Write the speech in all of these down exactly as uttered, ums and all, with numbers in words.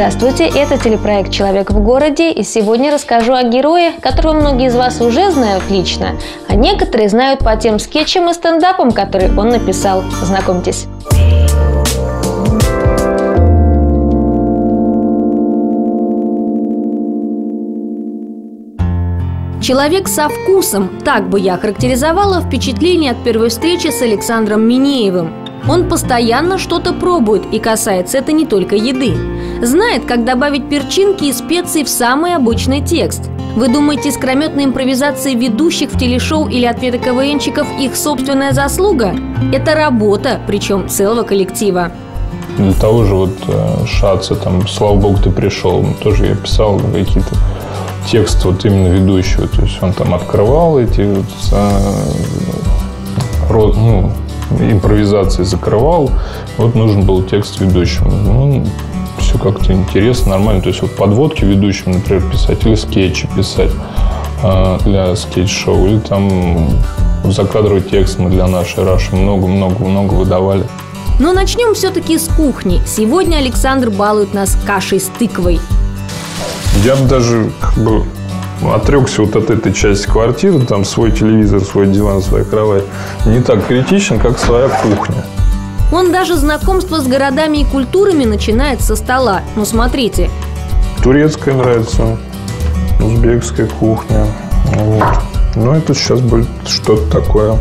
Здравствуйте, это телепроект «Человек в городе», и сегодня расскажу о герое, которого многие из вас уже знают лично, а некоторые знают по тем скетчам и стендапам, которые он написал. Знакомьтесь. Человек со вкусом – так бы я характеризовала впечатление от первой встречи с Александром Минеевым. Он постоянно что-то пробует, и касается это не только еды. Знает, как добавить перчинки и специи в самый обычный текст. Вы думаете, искрометная импровизация ведущих в телешоу или ответы КВНщиков – их собственная заслуга? Это работа, причем целого коллектива. Для того же вот Шаца, там, слава богу, ты пришел, тоже я писал какие-то тексты вот именно ведущего. То есть он там открывал эти вот, ну, импровизации, закрывал. Вот нужен был текст ведущему. Ну, все как-то интересно, нормально. То есть вот подводки ведущим, например, писать, или скетчи писать э, для скетч-шоу, или там закадровый текст мы для нашей Раши много-много-много выдавали. Но начнем все-таки с кухни. Сегодня Александр балует нас кашей с тыквой. Я бы даже как бы отрекся вот от этой части квартиры, там свой телевизор, свой диван, своя кровать, не так критичен, как своя кухня. Он даже знакомство с городами и культурами начинает со стола. Ну, смотрите. Турецкая нравится, узбекская кухня. Вот. Но это сейчас будет что-то такое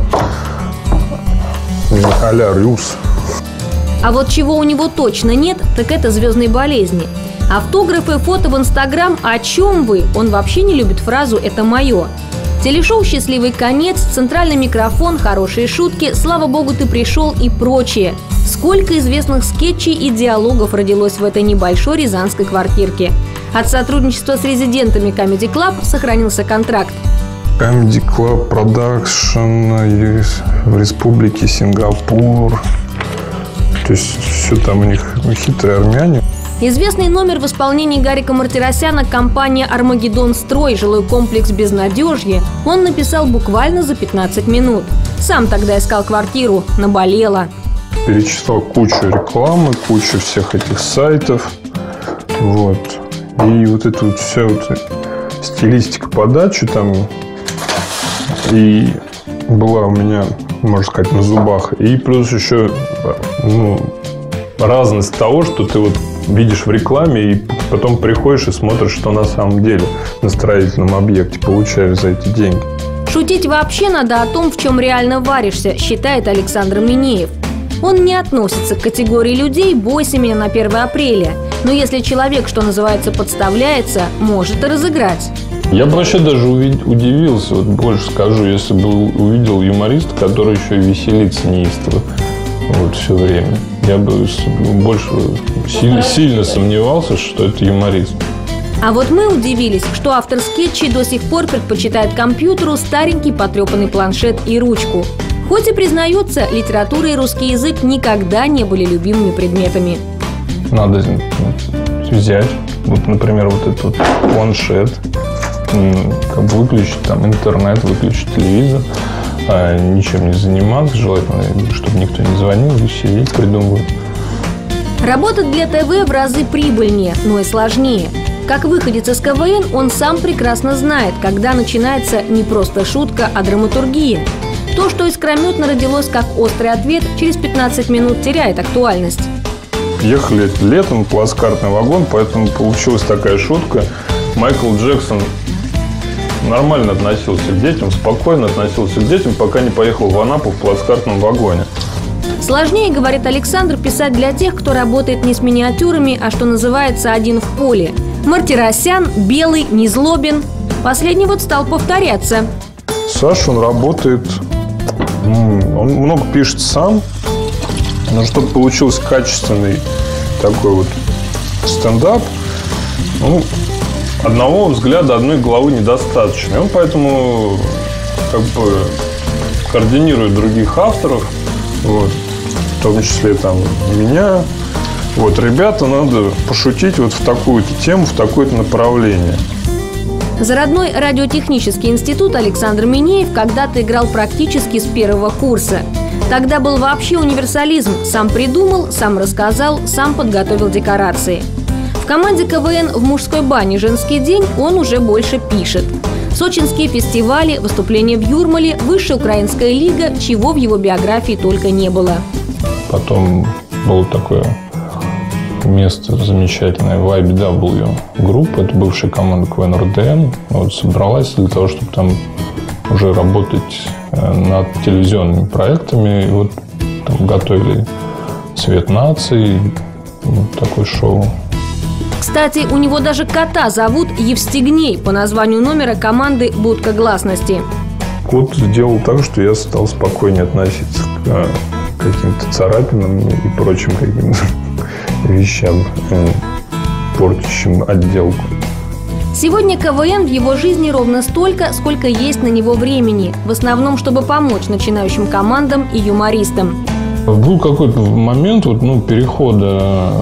а-ля Рюс. А вот чего у него точно нет, так это звездной болезни. Автографы, фото в Инстаграм «О чем вы?» Он вообще не любит фразу «это мое». Телешоу «Счастливый конец», центральный микрофон, хорошие шутки, «Слава богу, ты пришел» и прочее. Сколько известных скетчей и диалогов родилось в этой небольшой рязанской квартирке. От сотрудничества с резидентами Comedy Club сохранился контракт. Comedy Club Production в республике Сингапур. То есть все там у них хитрые армяне. Известный номер в исполнении Гарика Мартиросяна компания «Армагеддон Строй», жилой комплекс «Безнадежье» он написал буквально за пятнадцать минут. Сам тогда искал квартиру, наболело. Перечислял кучу рекламы, кучу всех этих сайтов. Вот. И вот эта вот вся вот стилистика подачи там и была у меня, можно сказать, на зубах. И плюс еще ну, разность того, что ты вот видишь в рекламе, и потом приходишь и смотришь, что на самом деле на строительном объекте получаешь за эти деньги. Шутить вообще надо о том, в чем реально варишься, считает Александр Минеев. Он не относится к категории людей «бойся меня на первое апреля». Но если человек, что называется, подставляется, может и разыграть. Я бы вообще даже удивился, вот больше скажу, если бы увидел юмориста, который еще и веселится неистово вот все время. Я бы больше сильно, сильно сомневался, что это юморист. А вот мы удивились, что автор скетчей до сих пор предпочитает компьютеру старенький потрепанный планшет и ручку. Хоть и признается, литература и русский язык никогда не были любимыми предметами. Надо взять, вот, например, вот этот вот планшет, как бы выключить там интернет, выключить телевизор, а ничем не заниматься, желательно, чтобы никто не звонил, и сидеть, придумывать. Работать для ТВ в разы прибыльнее, но и сложнее. Как выходец из КВН, он сам прекрасно знает, когда начинается не просто шутка, а драматургия. То, что искрометно родилось как острый ответ, через пятнадцать минут теряет актуальность. Ехали летом, плацкартный вагон, поэтому получилась такая шутка. Майкл Джексон нормально относился к детям, спокойно относился к детям, пока не поехал в Анапу в плацкартном вагоне. Сложнее, говорит Александр, писать для тех, кто работает не с миниатюрами, а что называется один в поле. Мартиросян, Белый, Незлобин. Последний вот стал повторяться. Саша, он работает, он много пишет сам, но чтобы получился качественный такой вот стендап, ну, одного взгляда, одной головы недостаточно. И он поэтому как бы координирует других авторов, вот, в том числе там меня. Вот, ребята, надо пошутить вот в такую-то тему, в такое-то направление. Зародной радиотехнический институт Александр Минеев когда-то играл практически с первого курса. Тогда был вообще универсализм. Сам придумал, сам рассказал, сам подготовил декорации. В команде ка вэ эн в мужской бане «Женский день» он уже больше пишет. Сочинские фестивали, выступления в Юрмале, высшая украинская лига, чего в его биографии только не было. Потом было такое место замечательное, вай би дабл ю группа, это бывшая команда ка вэ эн эр дэ эн, вот, собралась для того, чтобы там уже работать над телевизионными проектами. И вот там готовили «Цвет нации», вот такое шоу. Кстати, у него даже кота зовут Евстигней по названию номера команды «Будка гласности». Кот сделал так, что я стал спокойнее относиться к каким-то царапинам и прочим каким-то вещам, портящим отделку. Сегодня ка вэ эн в его жизни ровно столько, сколько есть на него времени. В основном, чтобы помочь начинающим командам и юмористам. Был какой-то момент вот, ну, перехода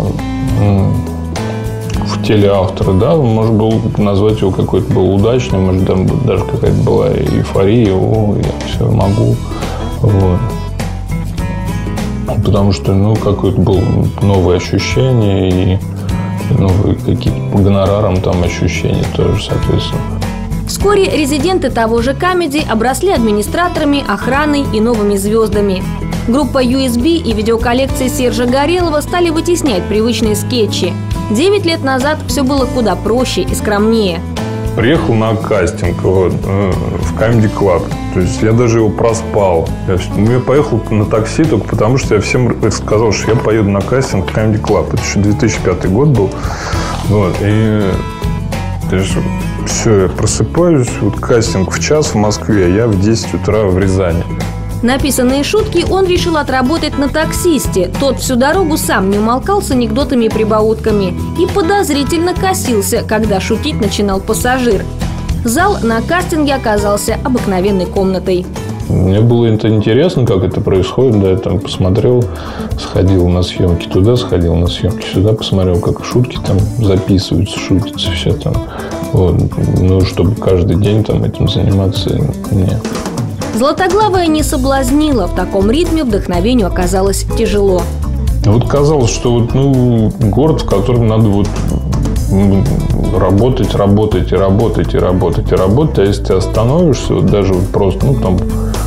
в телеавторы, да, можно было назвать его какой-то был удачный, может, там даже какая-то была эйфория, о, я все могу, вот. Потому что, ну, какое-то было новое ощущение и новые какие-то по гонорарам там ощущения тоже, соответственно. Вскоре резиденты того же «Камеди» обросли администраторами, охраной и новыми звездами. Группа ю эс би и видеоколлекции Сержа Горелого стали вытеснять привычные скетчи. Девять лет назад все было куда проще и скромнее. Приехал на кастинг вот, в Comedy Club. То есть я даже его проспал. Я, ну, я поехал на такси только потому, что я всем сказал, что я поеду на кастинг в Comedy Club. Это еще две тысячи пятый год был. Вот, и все, я просыпаюсь. Вот кастинг в час в Москве, я в десять утра в Рязани. Написанные шутки он решил отработать на таксисте. Тот всю дорогу сам не умолкал с анекдотами и прибаутками и подозрительно косился, когда шутить начинал пассажир. Зал на кастинге оказался обыкновенной комнатой. Мне было это интересно, как это происходит. Да, я там посмотрел, сходил на съемки туда, сходил на съемки сюда, посмотрел, как шутки там записываются, шутятся, все там. Вот. Ну, чтобы каждый день там этим заниматься, нет. Златоглавая не соблазнила. В таком ритме вдохновению оказалось тяжело. Вот казалось, что вот, ну, город, в котором надо вот работать, работать и работать и работать и работать. А если ты остановишься, вот даже вот просто, ну, там,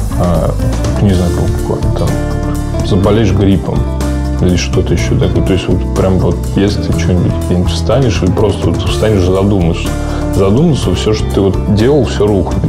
а, не знаю, там, заболеешь гриппом или что-то еще такое. То есть, вот прям вот, если ты что-нибудь где-нибудь встанешь или просто вот встанешь, задумаешься, задуматься, все, что ты вот делал, все рухнет.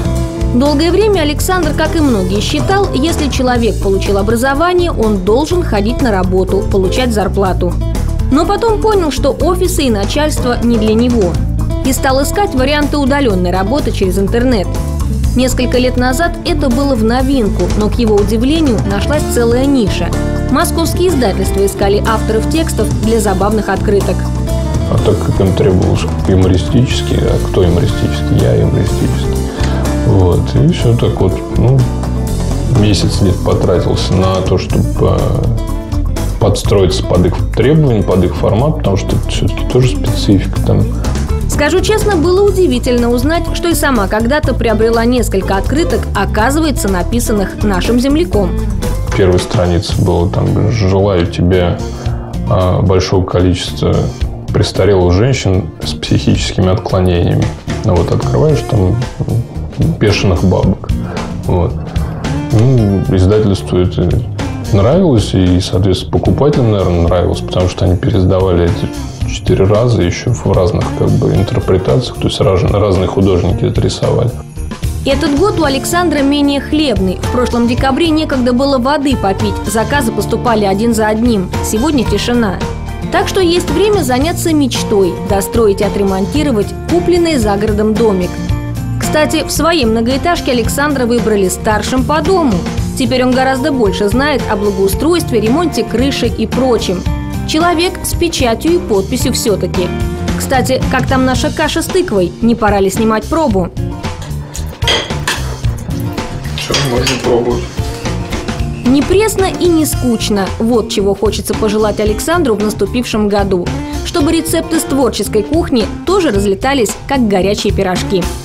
Долгое время Александр, как и многие, считал, если человек получил образование, он должен ходить на работу, получать зарплату. Но потом понял, что офисы и начальство не для него. И стал искать варианты удаленной работы через интернет. Несколько лет назад это было в новинку, но, к его удивлению, нашлась целая ниша. Московские издательства искали авторов текстов для забавных открыток. А так как им требовалось юмористически, а кто юмористический? Я юмористический. Вот, и все так вот, ну, месяц где-то потратился на то, чтобы подстроиться под их требования, под их формат, потому что это все-таки тоже специфика там. Скажу честно, было удивительно узнать, что и сама когда-то приобрела несколько открыток, оказывается, написанных нашим земляком. Первая страница была там: «Желаю тебе а, большого количества престарелых женщин с психическими отклонениями». Ну вот открываешь там бешеных бабок. Вот. Ну, издательству это нравилось, и, соответственно, покупателям, наверное, нравилось, потому что они пересдавали эти четыре раза еще в разных как бы интерпретациях, то есть разные художники это рисовали. Этот год у Александра менее хлебный. В прошлом декабре некогда было воды попить, заказы поступали один за одним. Сегодня тишина. Так что есть время заняться мечтой, достроить и отремонтировать купленный за городом домик. Кстати, в своей многоэтажке Александра выбрали старшим по дому. Теперь он гораздо больше знает о благоустройстве, ремонте крыши и прочем. Человек с печатью и подписью все-таки. Кстати, как там наша каша с тыквой? Не пора ли снимать пробу? Что, можно пробовать. Не пресно и не скучно. Вот чего хочется пожелать Александру в наступившем году. Чтобы рецепты с творческой кухни тоже разлетались, как горячие пирожки.